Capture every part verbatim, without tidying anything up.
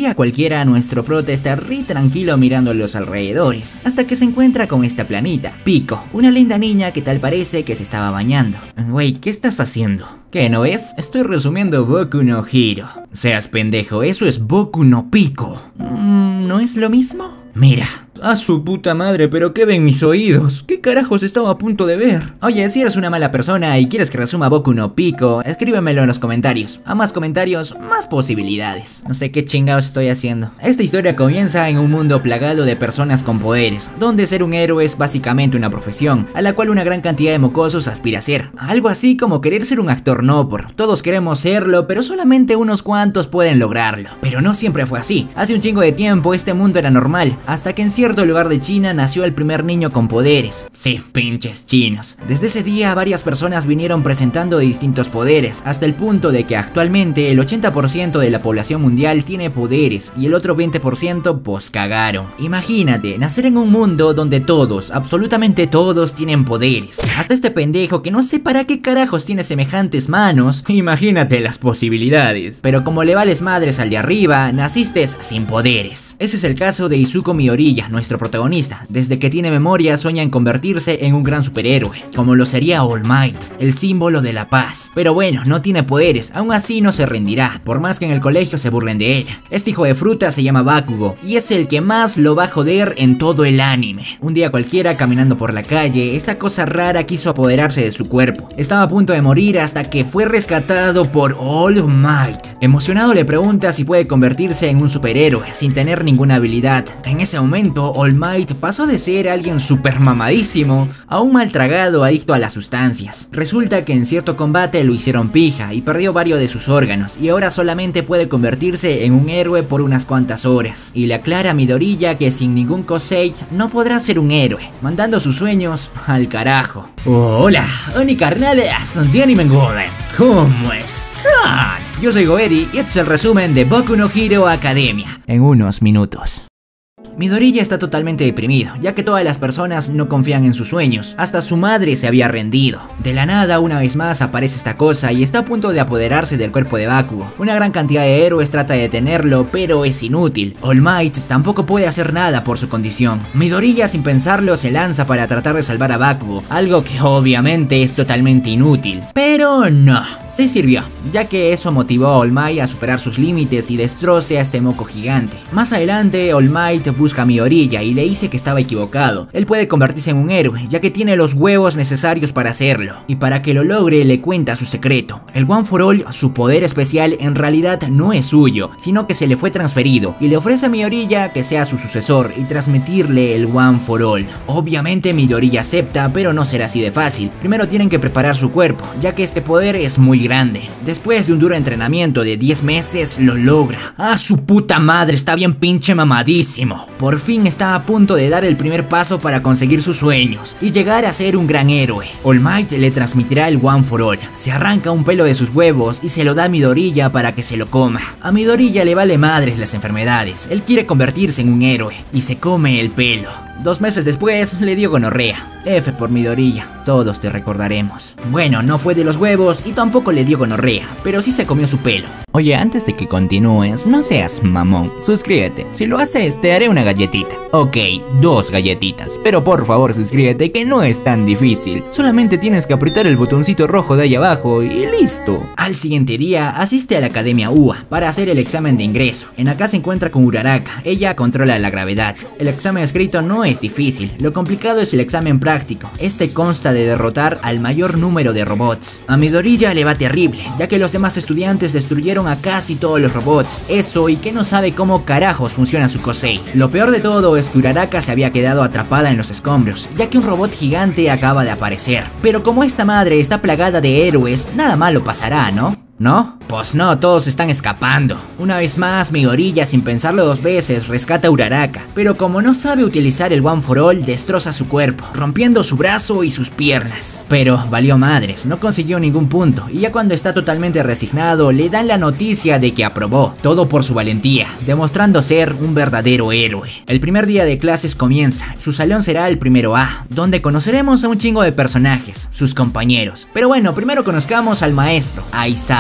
día cualquiera nuestro prota está re tranquilo mirando a los alrededores, hasta que se encuentra con esta planita, Pico, una linda niña que tal parece que se estaba bañando. Wey, ¿qué estás haciendo? ¿Qué no ves? Estoy resumiendo Boku no Hero. Seas pendejo, eso es Boku no Pico. Mm, ¿No es lo mismo? Mira. A su puta madre, pero ¿qué ven mis oídos? ¿Qué carajos estaba a punto de ver? Oye, si eres una mala persona y quieres que resuma Boku no Pico, escríbemelo en los comentarios. A más comentarios, más posibilidades. No sé qué chingados estoy haciendo. Esta historia comienza en un mundo plagado de personas con poderes, donde ser un héroe es básicamente una profesión, a la cual una gran cantidad de mocosos aspira a ser. Algo así como querer ser un actor Nopor. Todos queremos serlo, pero solamente unos cuantos pueden lograrlo. Pero no siempre fue así. Hace un chingo de tiempo este mundo era normal, hasta que en cierto lugar de China nació el primer niño con poderes. Sí, pinches chinos. Desde ese día varias personas vinieron presentando distintos poderes, hasta el punto de que actualmente el ochenta por ciento de la población mundial tiene poderes y el otro veinte por ciento pues cagaron. Imagínate, nacer en un mundo donde todos, absolutamente todos tienen poderes. Hasta este pendejo que no sé para qué carajos tiene semejantes manos. Imagínate las posibilidades. Pero como le vales madres al de arriba, naciste sin poderes. Ese es el caso de Izuku Midoriya, nuestro protagonista. Desde que tiene memoria sueña en convertirse en un gran superhéroe, como lo sería All Might, el símbolo de la paz. Pero bueno, no tiene poderes, aún así no se rendirá, por más que en el colegio se burlen de él. Este hijo de fruta se llama Bakugo, y es el que más lo va a joder en todo el anime. Un día cualquiera, caminando por la calle, esta cosa rara quiso apoderarse de su cuerpo. Estaba a punto de morir hasta que fue rescatado por All Might. Emocionado le pregunta si puede convertirse en un superhéroe, sin tener ninguna habilidad. En ese momento, All Might pasó de ser alguien super mamadísimo a un mal tragado adicto a las sustancias. Resulta que en cierto combate lo hicieron pija y perdió varios de sus órganos, y ahora solamente puede convertirse en un héroe por unas cuantas horas. Y le aclara a Midoriya que sin ningún Kosei no podrá ser un héroe, mandando sus sueños al carajo. Hola, Oni carnales de Anime Golem, ¿cómo están? Yo soy Goeri y este es el resumen de Boku no Hero Academia en unos minutos. Midoriya está totalmente deprimido, ya que todas las personas no confían en sus sueños, hasta su madre se había rendido. De la nada, una vez más aparece esta cosa y está a punto de apoderarse del cuerpo de Bakugo. Una gran cantidad de héroes trata de detenerlo, pero es inútil. All Might tampoco puede hacer nada por su condición. Midoriya, sin pensarlo, se lanza para tratar de salvar a Bakugo, algo que obviamente es totalmente inútil. Pero no, se sirvió, ya que eso motivó a All Might a superar sus límites y destroce a este moco gigante. Más adelante, All Might busca a Midoriya y le dice que estaba equivocado. Él puede convertirse en un héroe, ya que tiene los huevos necesarios para hacerlo. Y para que lo logre, le cuenta su secreto. El One for All, su poder especial, en realidad no es suyo, sino que se le fue transferido, y le ofrece a Midoriya que sea su sucesor y transmitirle el One for All. Obviamente Midoriya acepta, pero no será así de fácil. Primero tienen que preparar su cuerpo, ya que este poder es muy grande. Después de un duro entrenamiento de diez meses, lo logra. ¡Ah, su puta madre! Está bien pinche mamadísimo. Por fin está a punto de dar el primer paso para conseguir sus sueños y llegar a ser un gran héroe. All Might le transmitirá el One for All. Se arranca un pelo de sus huevos y se lo da a Midoriya para que se lo coma. A Midoriya le vale madres las enfermedades. Él quiere convertirse en un héroe y se come el pelo. Dos meses después le dio gonorrea. F por Midoriya, todos te recordaremos. Bueno, no fue de los huevos y tampoco le dio gonorrea, pero sí se comió su pelo. Oye, antes de que continúes, no seas mamón, suscríbete. Si lo haces, te haré una galletita. Ok, dos galletitas, pero por favor suscríbete, que no es tan difícil. Solamente tienes que apretar el botoncito rojo de ahí abajo y listo. Al siguiente día, asiste a la Academia U A para hacer el examen de ingreso. En acá se encuentra con Uraraka, ella controla la gravedad. El examen escrito no es difícil, lo complicado es el examen práctico. Este consta de derrotar al mayor número de robots. A Midoriya le va terrible, ya que los demás estudiantes destruyeron a casi todos los robots. Eso y que no sabe cómo carajos funciona su Kosei. Lo peor de todo es que Uraraka se había quedado atrapada en los escombros, ya que un robot gigante acaba de aparecer. Pero como esta madre está plagada de héroes, nada malo pasará, ¿no? ¿No? Pues no, todos están escapando. Una vez más, Midoriya, sin pensarlo dos veces, rescata a Uraraka, pero como no sabe utilizar el One for All, destroza su cuerpo, rompiendo su brazo y sus piernas. Pero valió madres, no consiguió ningún punto, y ya cuando está totalmente resignado, le dan la noticia de que aprobó, todo por su valentía, demostrando ser un verdadero héroe. El primer día de clases comienza, su salón será el primero A, donde conoceremos a un chingo de personajes, sus compañeros. Pero bueno, primero conozcamos al maestro, Aizawa.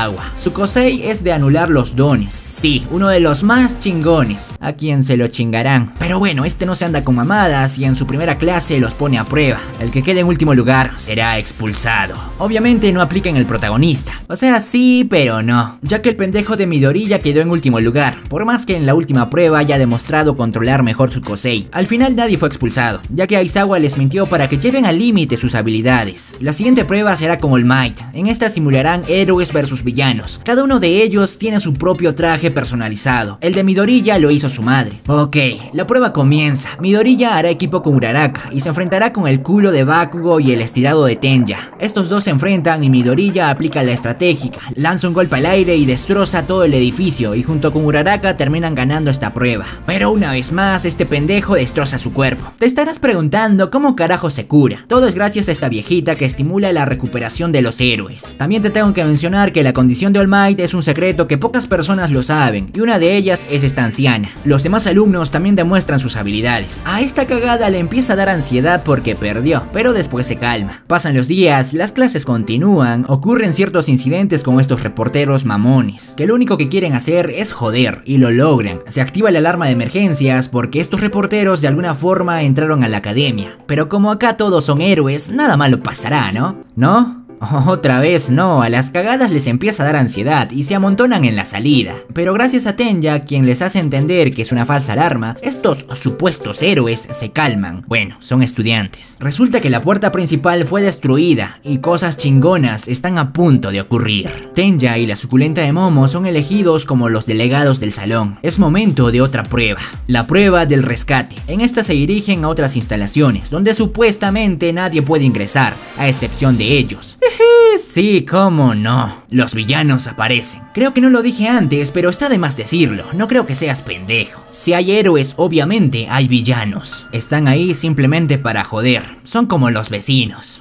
Aizawa. Su Kosei es de anular los dones. Sí, uno de los más chingones, a quien se lo chingarán. Pero bueno, este no se anda con mamadas y en su primera clase los pone a prueba. El que quede en último lugar será expulsado. Obviamente no aplica en el protagonista. O sea, sí, pero no. Ya que el pendejo de Midori ya quedó en último lugar, por más que en la última prueba haya demostrado controlar mejor su Kosei. Al final nadie fue expulsado, ya que Aizawa les mintió para que lleven al límite sus habilidades. La siguiente prueba será con All Might. En esta simularán héroes versus villanos. Cada uno de ellos tiene su propio traje personalizado. El de Midori ya lo hizo su madre. Ok, la prueba comienza. Midori ya hará equipo con Uraraka y se enfrentará con el culo de Bakugo y el estirado de Tenja. Estos dos se enfrentan y Midori ya aplica la estratégica, lanza un golpe al aire y destroza todo el edificio, y junto con Uraraka terminan ganando esta prueba. Pero una vez más este pendejo destroza su cuerpo. Te estarás preguntando cómo carajo se cura. Todo es gracias a esta viejita que estimula la recuperación de los héroes. También te tengo que mencionar que la condición de All Might es un secreto que pocas personas lo saben, y una de ellas es esta anciana. Los demás alumnos también demuestran sus habilidades. A esta cagada le empieza a dar ansiedad porque perdió, pero después se calma. Pasan los días, las clases continúan, ocurren ciertos incidentes con estos reporteros mamones, que lo único que quieren hacer es joder, y lo logran. Se activa la alarma de emergencias porque estos reporteros de alguna forma entraron a la academia. Pero como acá todos son héroes, nada malo pasará, ¿no? ¿No? Otra vez no, a las cagadas les empieza a dar ansiedad y se amontonan en la salida. Pero gracias a Tenja, quien les hace entender que es una falsa alarma, estos supuestos héroes se calman. Bueno, son estudiantes. Resulta que la puerta principal fue destruida y cosas chingonas están a punto de ocurrir. Tenja y la suculenta de Momo son elegidos como los delegados del salón. Es momento de otra prueba, la prueba del rescate. En esta se dirigen a otras instalaciones, donde supuestamente nadie puede ingresar, a excepción de ellos. Sí, cómo no. Los villanos aparecen. Creo que no lo dije antes, pero está de más decirlo. No creo que seas pendejo. Si hay héroes, obviamente hay villanos. Están ahí simplemente para joder. Son como los vecinos.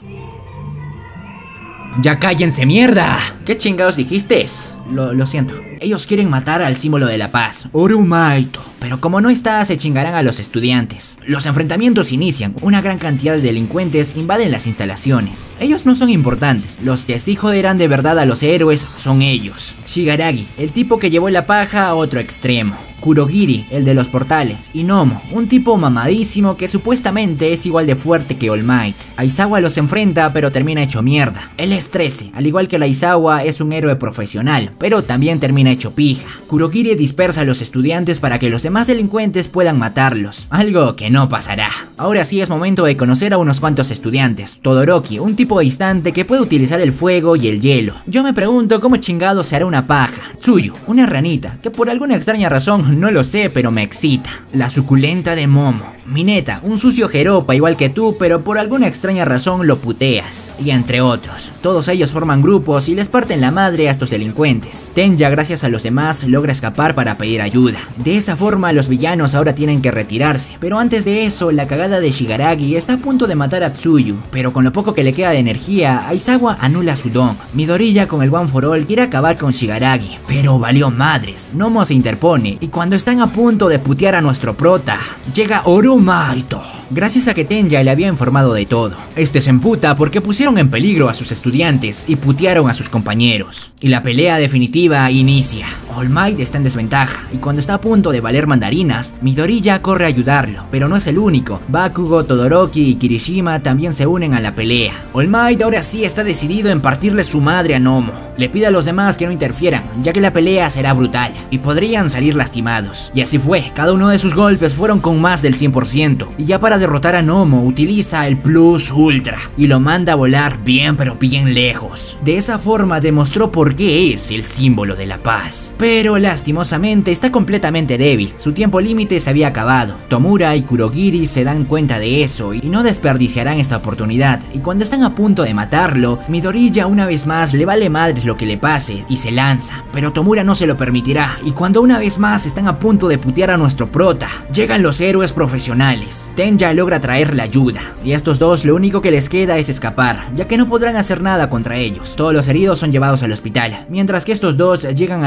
¡Ya cállense, mierda! ¿Qué chingados dijiste? Lo, lo siento. Ellos quieren matar al símbolo de la paz, All Might. Pero como no está, se chingarán a los estudiantes. Los enfrentamientos inician. Una gran cantidad de delincuentes invaden las instalaciones. Ellos no son importantes. Los que sí joderán de verdad a los héroes son ellos. Shigaragi, el tipo que llevó la paja a otro extremo. Kurogiri, el de los portales, y Nomo, un tipo mamadísimo que supuestamente es igual de fuerte que All Might. Aizawa los enfrenta pero termina hecho mierda. Él es trece, al igual que el Aizawa es un héroe profesional, pero también termina hecho pija. Kurogiri dispersa a los estudiantes para que los demás delincuentes puedan matarlos, algo que no pasará. Ahora sí es momento de conocer a unos cuantos estudiantes. Todoroki, un tipo distante que puede utilizar el fuego y el hielo. Yo me pregunto cómo chingado se hará una paja. Tsuyu, una ranita, que por alguna extraña razón no lo sé, pero me excita. La suculenta de Momo. Mineta, un sucio jeropa igual que tú, pero por alguna extraña razón lo puteas. Y entre otros. Todos ellos forman grupos y les parten la madre a estos delincuentes. Tenja, gracias a los demás, logra escapar para pedir ayuda. De esa forma los villanos ahora tienen que retirarse. Pero antes de eso, la cagada de Shigaragi está a punto de matar a Tsuyu. Pero con lo poco que le queda de energía, Aizawa anula su don. Midori, ya con el One for All, quiere acabar con Shigaragi. Pero valió madres. Nomo se interpone y cuando están a punto de putear a nuestro prota, llega All Might. Gracias a que Tenja le había informado de todo. Este se emputa porque pusieron en peligro a sus estudiantes y putearon a sus compañeros. Y la pelea definitiva inicia. All Might está en desventaja y cuando está a punto de valer mandarinas, Midori ya corre a ayudarlo, pero no es el único. Bakugo, Todoroki y Kirishima también se unen a la pelea. All Might ahora sí está decidido en partirle su madre a Nomo. Le pide a los demás que no interfieran, ya que la pelea será brutal y podrían salir lastimados. Y así fue, cada uno de sus golpes fueron con más del cien por ciento. Y ya para derrotar a Nomo utiliza el Plus Ultra y lo manda a volar bien pero bien lejos. De esa forma demostró por qué es el símbolo de la paz. Pero lastimosamente está completamente débil, su tiempo límite se había acabado. Tomura y Kurogiri se dan cuenta de eso y no desperdiciarán esta oportunidad, y cuando están a punto de matarlo, Midori ya una vez más le vale madres lo que le pase y se lanza, pero Tomura no se lo permitirá, y cuando una vez más están a punto de putear a nuestro prota, llegan los héroes profesionales. Tenja logra traer la ayuda, y a estos dos lo único que les queda es escapar, ya que no podrán hacer nada contra ellos. Todos los heridos son llevados al hospital, mientras que estos dos llegan a su guarida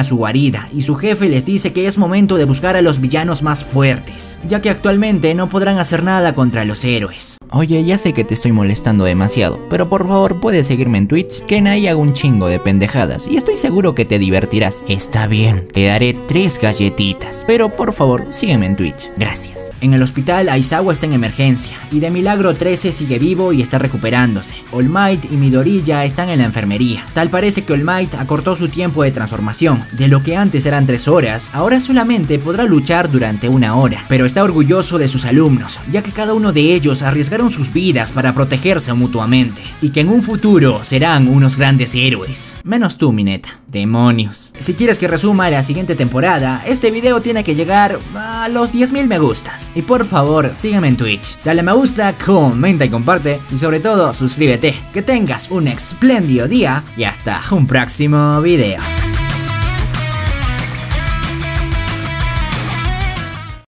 vida y su jefe les dice que es momento de buscar a los villanos más fuertes, ya que actualmente no podrán hacer nada contra los héroes. Oye, ya sé que te estoy molestando demasiado, pero por favor puedes seguirme en Twitch, que en ahí hago un chingo de pendejadas y estoy seguro que te divertirás. Está bien, te daré tres galletitas, pero por favor sígueme en Twitch, gracias. En el hospital, Aizawa está en emergencia y de milagro trece sigue vivo y está recuperándose. All Might y Midori ya están en la enfermería. Tal parece que All Might acortó su tiempo de transformación, de lo que antes eran tres horas, ahora solamente podrá luchar durante una hora, pero está orgulloso de sus alumnos, ya que cada uno de ellos arriesgaron sus vidas para protegerse mutuamente, y que en un futuro serán unos grandes héroes. Menos tú, mi neta. Demonios. Si quieres que resuma la siguiente temporada, este video tiene que llegar a los diez mil me gustas. Y por favor, sígueme en Twitch. Dale me gusta, comenta y comparte, y sobre todo, suscríbete. Que tengas un espléndido día y hasta un próximo video.